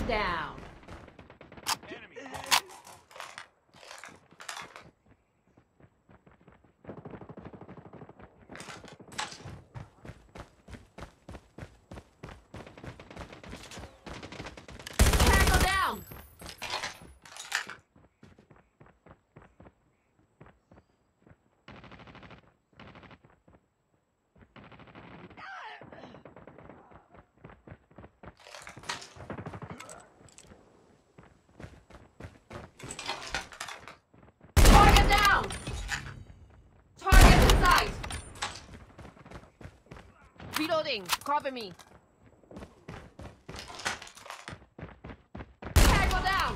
Target down. Tango down. Target down. Target in sight. Reloading. Cover me. Tango down.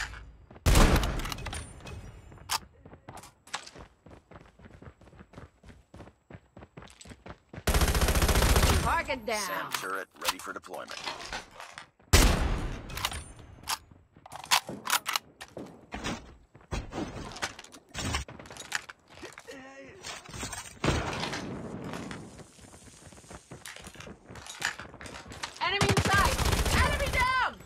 Target down. SAM turret ready for deployment. Enemy in sight. Enemy down.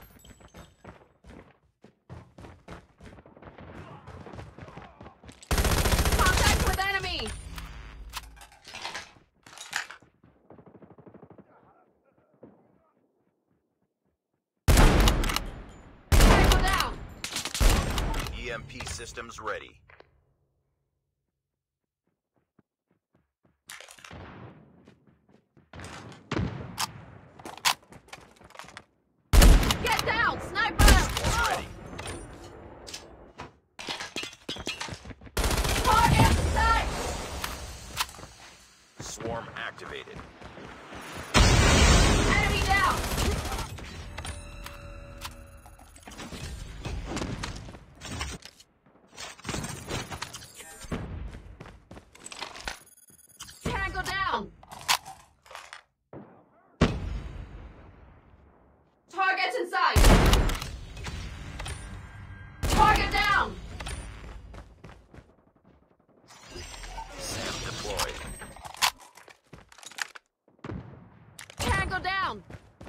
Contact with enemy. Tango down. EMP systems ready. Get down, sniper. Ready. Target in sight. Swarm activated. Enemy down. Tango down. Targets in sight. Target down. SAM deployed. Tango down.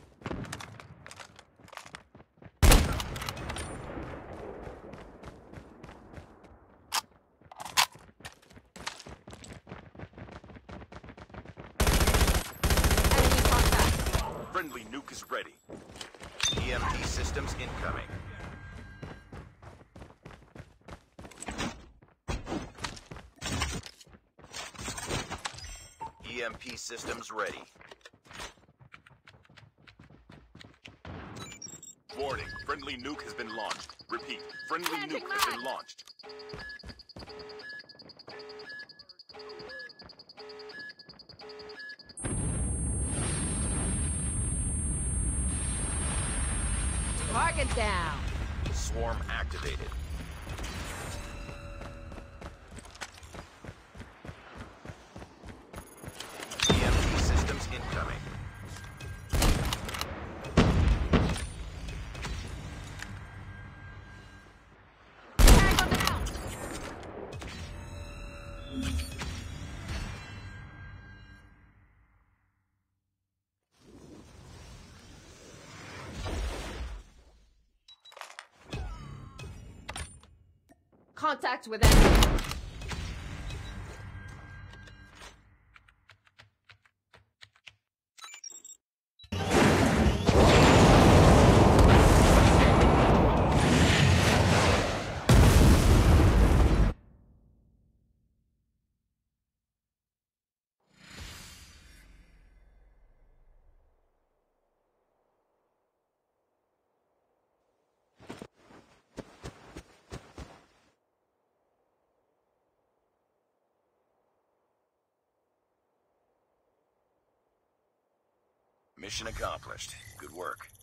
Enemy contact. Friendly nuke is ready. EMP systems incoming. EMP systems ready. Warning, friendly nuke has been launched. Repeat, friendly Planting nuke has been mine. launched. Target down. Swarm activated. EMP systems incoming. Tango down. Contact with enemy. Mission accomplished. Good work.